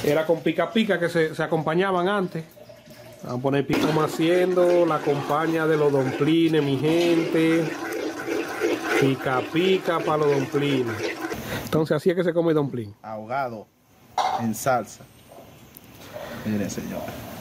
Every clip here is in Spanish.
Era con pica pica que se acompañaban antes. Vamos a poner pico haciendo la compañía de los domplines, mi gente. Pica pica para los domplines. Entonces así es que se come domplín. Ahogado en salsa. Miren, señor.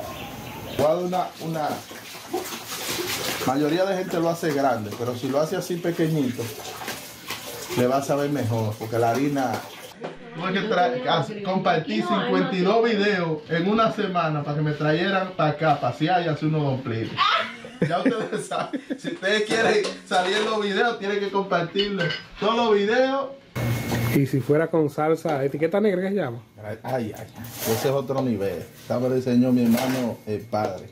Una mayoría de gente lo hace grande, pero si lo hace así pequeñito, le va a saber mejor, porque la harina... Tuve que compartí 52 videos en una semana para que me trajeran para acá, pasear y hacer unos domplines. Ya ustedes saben, si ustedes quieren salir en los videos, tienen que compartirlos. Todos los videos. Y si fuera con salsa, etiqueta negra, ¿qué se llama? Ay, ese es otro nivel. Esta me lo enseñó mi hermano, el padre.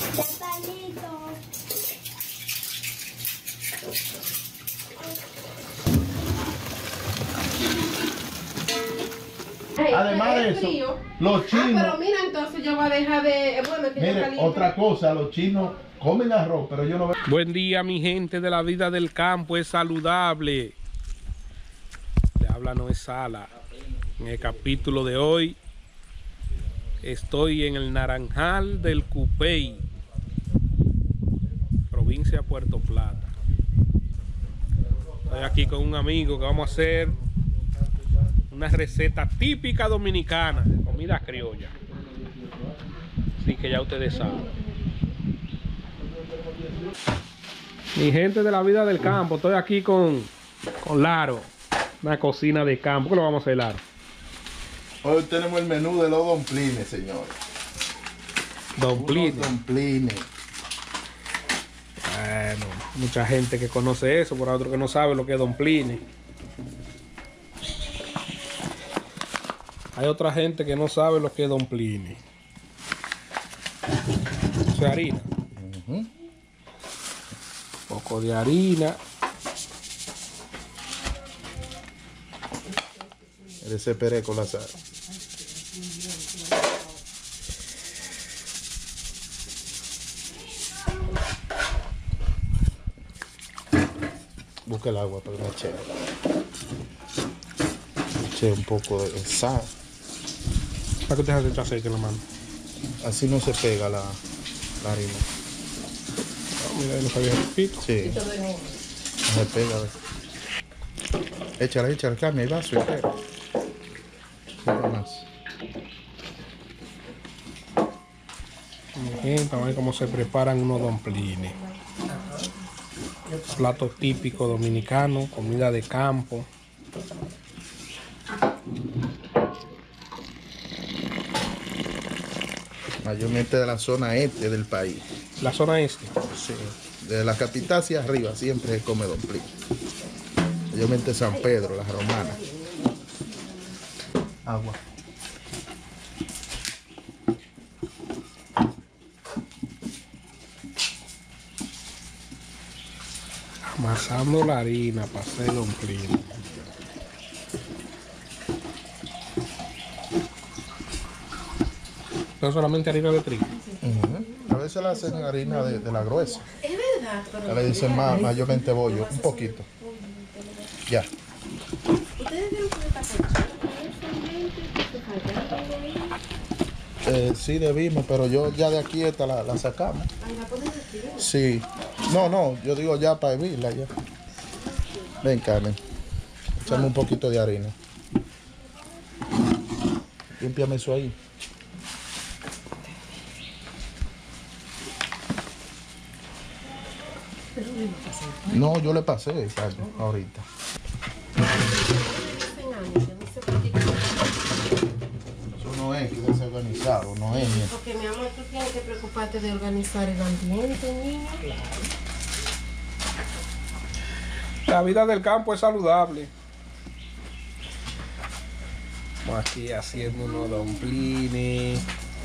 Además de eso, los chinos... pero mira, entonces yo voy a dejar de... Bueno, que mire, otra cosa, los chinos comen arroz, pero yo no veo... Buen día, mi gente de la vida del campo, es saludable. Le habla Noé Sala. En el capítulo de hoy, estoy en el Naranjal del Cupey, provincia de Puerto Plata. Estoy aquí con un amigo que vamos a hacer una receta típica dominicana, comida criolla. Así que ya ustedes saben. Mi gente de la vida del campo, estoy aquí con Laro, una cocina de campo. ¿Qué lo vamos a hacer, Laro? Hoy tenemos el menú de los domplines, señores. Domplines. Domplines. Bueno, mucha gente que conoce eso, por otro que no sabe lo que es domplines. Hay otra gente que no sabe lo que es domplines. Eso es harina. Un poco de harina. Ese peré con la sal. Busca el agua para que me eche. Eche un poco de sal. ¿Para qué te haces aceite en la mano? Así no se pega la harina. Mira, no sabía repito. Sí. No se pega. Échale carne, el vaso entero. Nada más. Gente, vamos a ver cómo se preparan unos domplines. Plato típico dominicano, comida de campo. Mayormente de la zona este del país. La zona este. Sí. De la capital hacia arriba siempre se come domplín. Mayormente San Pedro, las romanas. Agua. Amasando la harina para hacer domplín. No solamente harina de trigo. A veces la hacen harina de la gruesa. Es verdad, pero... Ya le dicen mayormente bollo, un poquito. Ya. ¿Ustedes vieron que está con Sí debimos, pero yo ya de aquí esta la sacamos. ¿La ponen aquí? Sí. No, yo digo ya para hervirla ya. Ven, Carmen. Echame un poquito de harina. Límpiame eso ahí. No, yo le pasé, Carmen, ahorita. Eso no es que desorganizado, no es. Porque mi amor, tú tienes que preocuparte de organizar el ambiente, niño. La vida del campo es saludable. Estamos aquí haciendo unos domplines.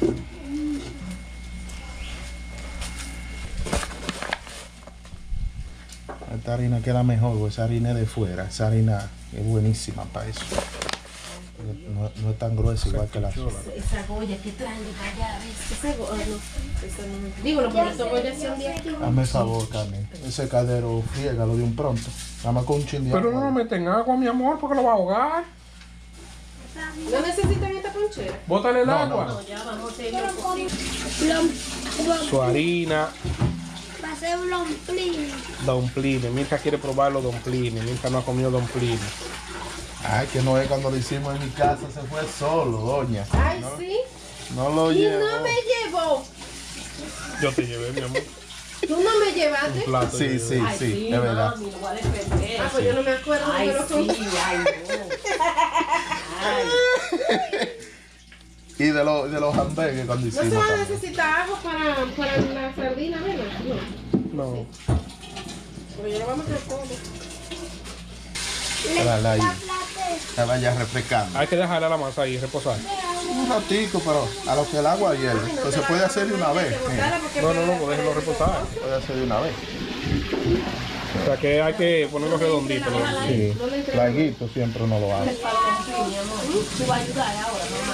Esta harina queda mejor, o esa harina es de fuera. Esa harina es buenísima para eso. No es tan gruesa igual que la sola. Esa Goya que traen de allá, ¿ves? Esa Goya, no. Digo, los boletos Goya son de aquí. Hazme el favor, Carmen. Ese caldero, friégalo de un pronto. Nada más con un chin de Pero agua. no lo meten agua, mi amor, porque lo va a ahogar. ¿No necesitan esta ponchera? Bótale el agua. No, ya vamos a hacerlo. Su harina. Va a ser un domplín. Domplines. Mirka quiere probar los domplines. Mirka no ha comido domplines. Ay, que no es cuando lo hicimos en mi casa, se fue solo, doña. Ay, No, sí. no lo Y llevó. no me llevó. Yo te llevé, mi amor. ¿Tú no me Un llevaste? plato. Sí, yo sí, llevé. sí, es verdad. Mami, lo voy a defender. Ah, pues yo no me acuerdo. Ay, pero sí, ay, no. Ay. Y de los hamburgues cuando No se hicimos va a también. necesitar agua para la sardina, ¿verdad? No. No. Porque yo lo voy a meter todo. Dale ahí. Que vaya refrescando. Hay que dejarle la masa ahí, reposar. Un ratico, pero a lo que el agua hierve. Pues se puede hacer de una vez. Mira, No, pues déjenlo reposar. puede hacer de una vez. O sea que hay que ponerlo redondito. ¿No? Sí. Larguito siempre uno lo hace. Tú vas a ayudar ahora, mamá.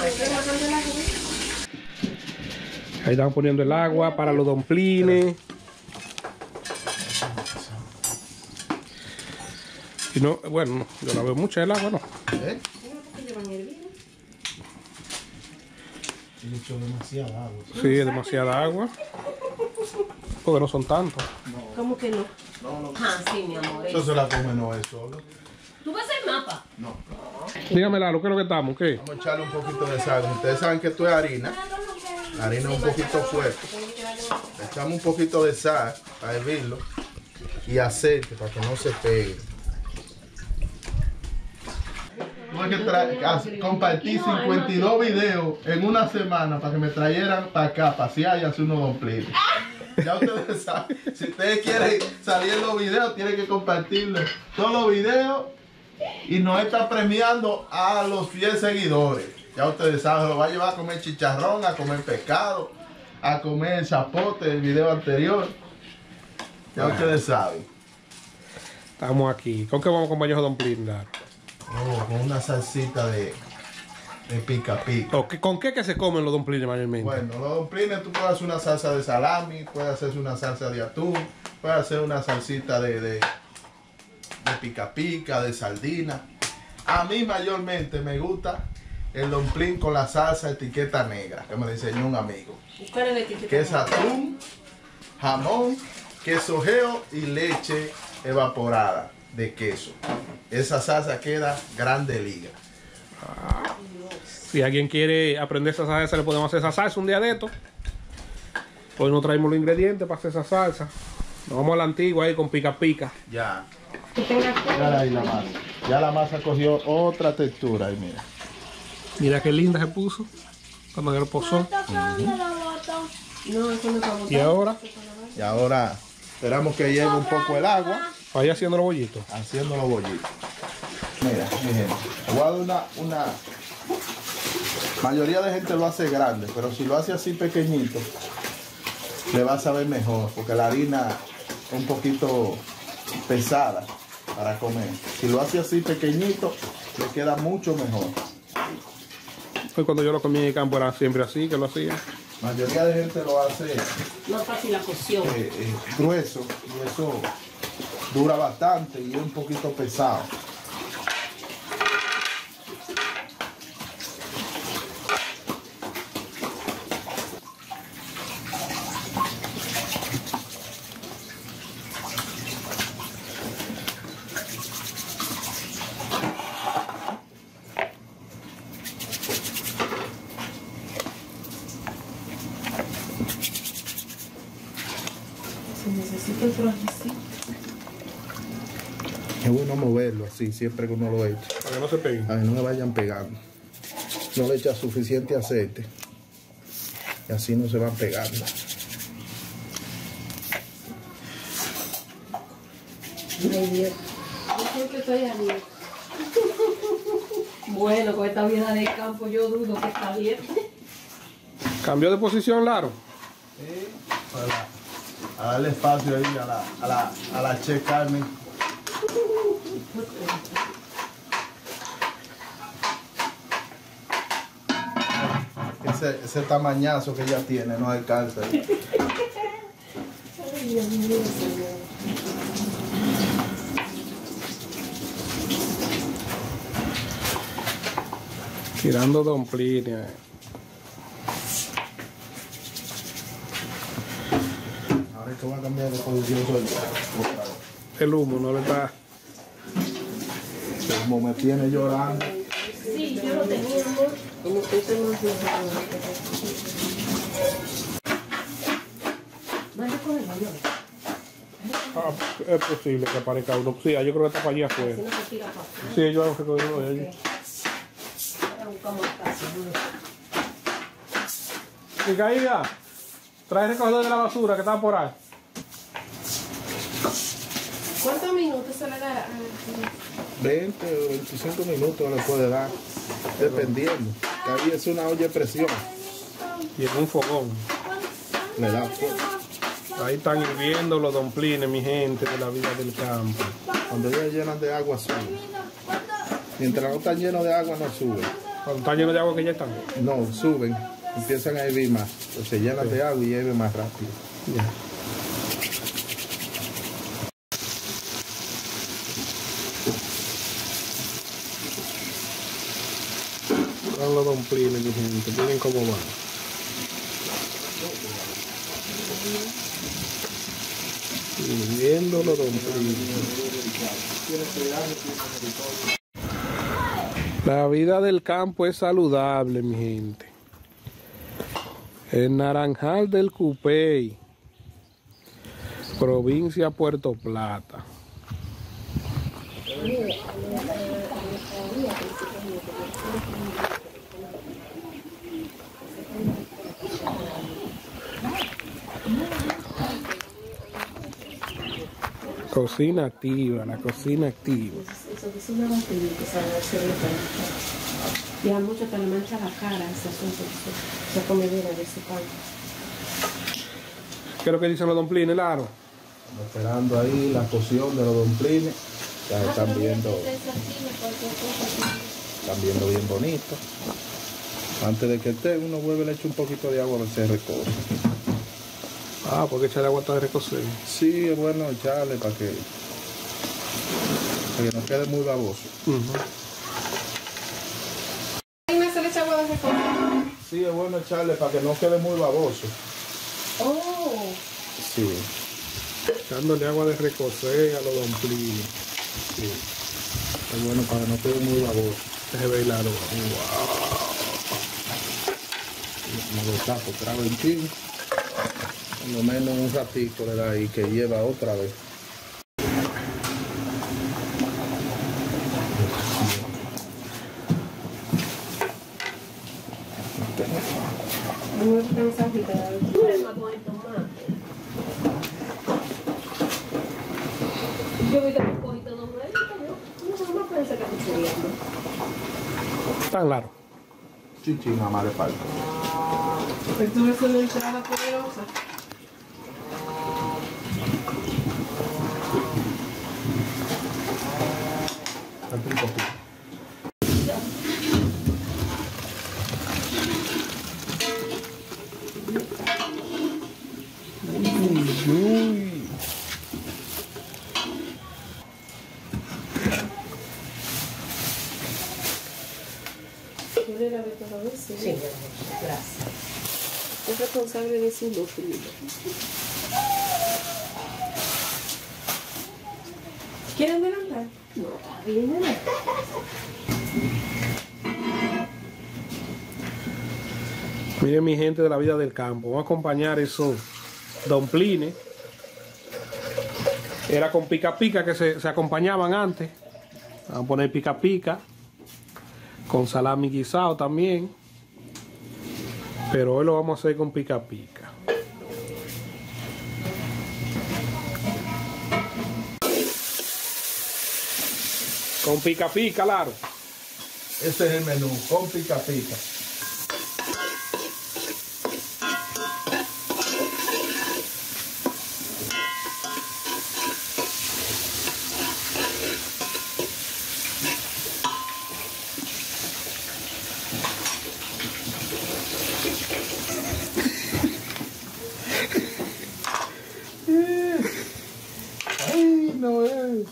Ahí están poniendo el agua para los domplines. Y no, bueno, yo la veo mucha el agua, ¿no? ¿Eh? Le echó demasiada agua. Sí, es demasiada agua. Porque no son tantos. ¿Cómo que no? Ah, sí, mi amor. Eso se la come no es solo. ¿Tú ves el mapa? No. Dígame, Lalo, ¿qué es lo que estamos? ¿Qué? Vamos a echarle un poquito de sal. Ustedes saben que esto es harina. La harina es un poquito fuerte. Le echamos un poquito de sal para hervirlo. Y aceite para que no se pegue. Tuve que compartir 52 videos en una semana para que me trajeran para acá, pasear y hacer unos domplines. Ya ustedes saben, si ustedes quieren salir en los videos, tienen que compartirlo. Todos los videos y nos está premiando a los fieles seguidores. Ya ustedes saben, lo va a llevar a comer chicharrón, a comer pescado, a comer chapote del video anterior. Ya ustedes saben. Estamos aquí. ¿Con qué vamos a acompañar a domplín, Lalo? Oh, con una salsita de pica pica. ¿Con qué que se comen los domplines mayormente? Bueno, los domplines tú puedes hacer una salsa de salami, puedes hacer una salsa de atún, puedes hacer una salsita de pica pica, de sardina. A mí mayormente me gusta el domplín con la salsa etiqueta negra, que me lo enseñó un amigo. ¿Cuál es la etiqueta? Que es atún, jamón, queso geo y leche evaporada de queso. Esa salsa queda grande liga. Si alguien quiere aprender esa salsa, le podemos hacer esa salsa un día de esto. Hoy no traemos los ingredientes para hacer esa salsa. Nos vamos a la antigua ahí con pica pica. Ya. Mira ahí la masa. Ya la masa cogió otra textura y mira. Mira qué linda se puso cuando ya lo posó. No, eso no está Y ahora, Y ahora esperamos que llegue un poco el agua, vaya haciendo los bollitos. haciendo los bollitos. Mira, mi gente, voy a dar una... Mayoría de gente lo hace grande, pero si lo hace así pequeñito, le va a saber mejor, porque la harina es un poquito pesada para comer. Si lo hace así pequeñito, le queda mucho mejor. Hoy cuando yo lo comí en el campo era siempre así, que lo hacía. Mayoría de gente lo hace No es fácil la cocción. grueso, y eso dura bastante y es un poquito pesado. Necesito el trocito. Es bueno moverlo así siempre que uno lo eche, Para que no se peguen. para que no me vayan pegando. No le echa suficiente aceite y así no se van pegando. Ay, Dios. Yo siempre estoy abierta. Bueno, con esta vida de campo yo dudo que está bien. Cambió de posición, Laro. A darle espacio ahí a la Che Carmen. Ese tamañazo que ella tiene no alcanza. Ay, Dios mío, Señor. Tirando domplines. Ahora es que voy a cambiar de posición otra vez. El humo no le está. Como me tiene llorando. Sí, yo lo tenía, amor. Como que tengo que... ¿Vas a cogerlo, no? Ah, es posible que aparezca uno. Sí, yo creo que está para allá afuera. Si no se tira para afuera. Sí, yo hago recogido de allí. Ahora buscamos casa, ¿no? Micaília, trae el recogedor de la basura que está por ahí. ¿Cuántos minutos se le da? 20 o 25 minutos le puede dar, dependiendo. Que ahí es una olla de presión. Y en un fogón. Le da fuego. Ahí están hirviendo los domplines, mi gente, de la vida del campo. Cuando ya llenan de agua, suben. Mientras no están llenos de agua, no suben. Cuando están llenos de agua que ya están. No, suben. Empiezan a hervir más. Pues se llenan de agua y hierven más rápido. Ya. Son los domplines, mi gente. Miren cómo van. Hirviendo los domplines. La vida del campo es saludable, mi gente. El Naranjal del Cupey, provincia Puerto Plata. Cocina activa, la cocina activa. Eso es una botella que se va a hacer y a muchos que le mancha la cara ese asunto, esa comedera de ese pan. ¿Qué es lo que dicen los domplines, Laro? Estamos esperando ahí la cocción de los domplines. Ya están viendo bien bonito. Antes de que esté, uno vuelve, le echa un poquito de agua a ver si se recoge. Ah, porque echarle agua de recocer. Sí, es bueno echarle para que no quede muy baboso. ¿Hay una se le echa agua de recoger? Sí, es bueno echarle para que no quede muy baboso. Oh. Sí. Echándole agua de recocer a los domplines. Sí. Es bueno para que no quede muy baboso. Deje ver Laro. Wow. Me lo tapo otra vez, por lo menos un ratito le da ahí que lleva otra vez. Muy cansajita, más bonito más. Yo vi que un poquito de hombre, no pensé que te sería. Tan Laro. Chichi, nada más le falta. Esto es una entrada poderosa. Yo le lavé toda vez, ¿sí? Sí, gracias. Es responsable de su domplines. ¿Quieren adelantar? No, está bien, ¿no? Miren, mi gente de la vida del campo. Vamos a acompañar esos domplines. Era con pica pica que se acompañaban antes. Vamos a poner pica pica. Con salami guisado también. Pero hoy lo vamos a hacer con pica pica. Con pica pica, Laro. Ese es el menú, con pica pica. Ay, no es.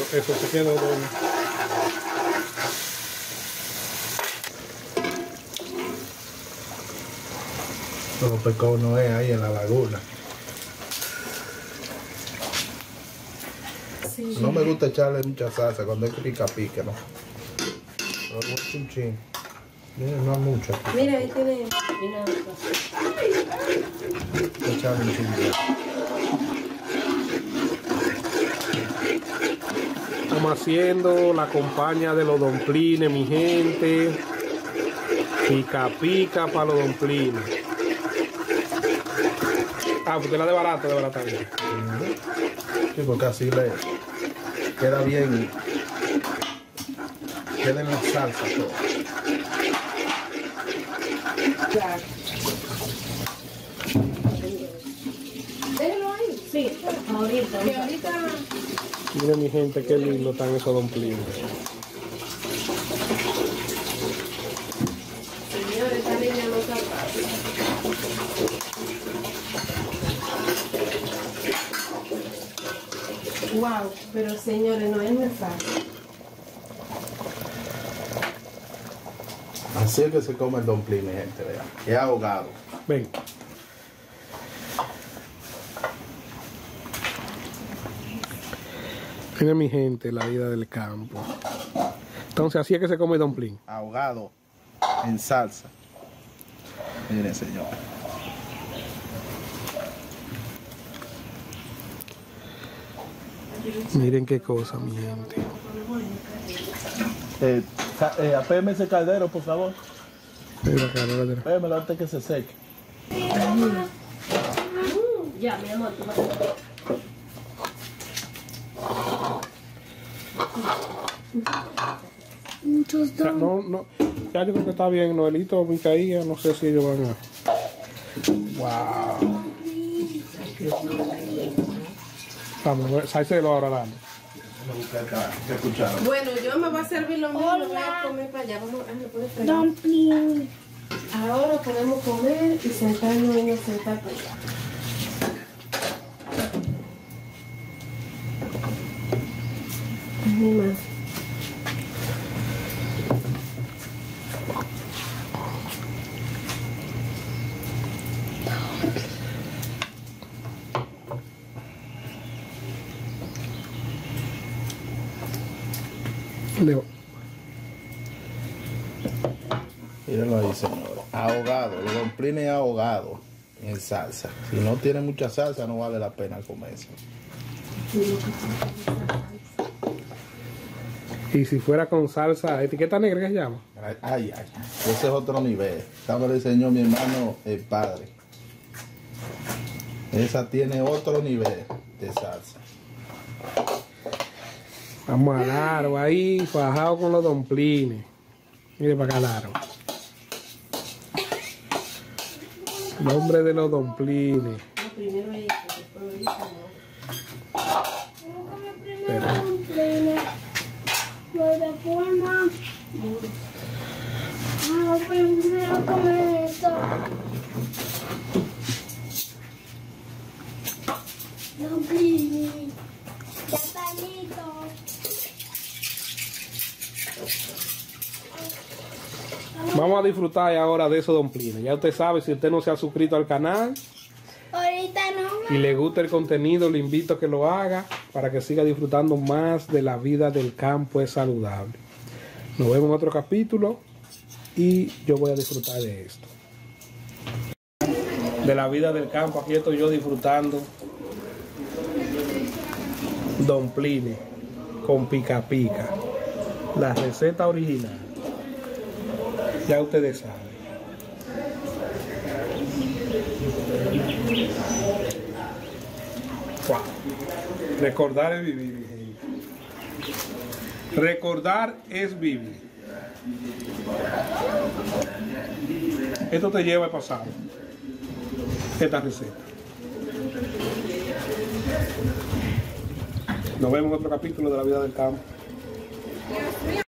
eso se quedó doble. Los pescados no es ahí en la laguna. Sí. No me gusta echarle mucha salsa cuando es pica pica, ¿no? Pero mucho un chin. Mira, no mucho. Mira, ahí tiene. Echarle un chin. Estamos haciendo la compañía de los domplines, mi gente. Pica pica para los domplines. Ah, porque la de barata bien. Sí, porque así le queda bien. Queda en la salsa todo. Claro. Déjalo ahí. Sí, ahorita. Que ahorita. Miren mi gente, qué lindo están esos domplines. Señores, esta niña no está fácil. Wow, pero señores, no es muy fácil. Así es que se come el dumpling, mi gente, vean. Es ahogado. Ven. Miren mi gente, la vida del campo. Entonces así es que se come dumpling. Ahogado en salsa. Miren, señor. Miren qué cosa, mi gente. Apéme ese caldero, por favor. Mira, Carolina. Apémelo antes que se seque. Ya, mi amor, tú vas. Muchos Ya, no, ya yo creo que está bien, Noelito, Micaía, no sé si ellos van a... Wow. Vamos, sáiselo ahora, dale. Bueno, yo me voy a servir lo mismo, voy a comer para allá. Vamos, me puedes fregar. dumpling. Ahora podemos comer y sentarnos en el sentar para allá. Ay, más. Leo. Mírenlo ahí, señores. Ahogado, los domplines ahogados en salsa. Si no tiene mucha salsa, no vale la pena comerse. Y si fuera con salsa, etiqueta negra, ¿qué se llama? Ay, ay, ese es otro nivel. Esta me lo enseñó mi hermano, el padre. Esa tiene otro nivel de salsa. Vamos a Laro ahí, fajado con los domplines. Mire para acá, Laro. Nombre de los domplines. No, primero ella, después ella, Pero, De forma. Primero comer esto. Dumpling. Ya está listo. vamos a disfrutar ahora de esos domplines. Ya usted sabe, si usted no se ha suscrito al canal Ahorita no. y le gusta el contenido, le invito a que lo haga para que siga disfrutando más de la vida del campo es saludable. Nos vemos en otro capítulo y yo voy a disfrutar de esto. De la vida del campo, aquí estoy yo disfrutando domplines con pica pica. La receta original. Ya ustedes saben. Wow. Recordar es vivir, mi gente. Recordar es vivir. Esto te lleva al pasado. Esta receta. Nos vemos en otro capítulo de la vida del campo.